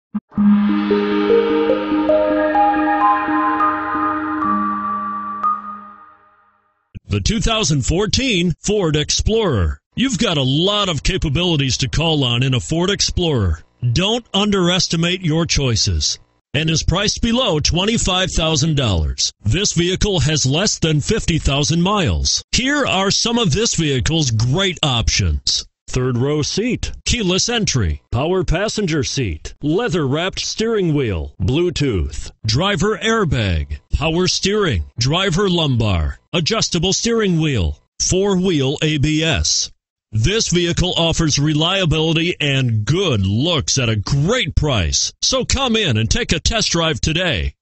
The 2014 Ford Explorer. You've got a lot of capabilities to call on in a Ford Explorer. Don't underestimate your choices, and is priced below $25,000. This vehicle has less than 50,000 miles. Here are some of this vehicle's great options: third row seat, keyless entry, power passenger seat, leather-wrapped steering wheel, Bluetooth, driver airbag, power steering, driver lumbar, adjustable steering wheel, four-wheel ABS. This vehicle offers reliability and good looks at a great price. So come in and take a test drive today.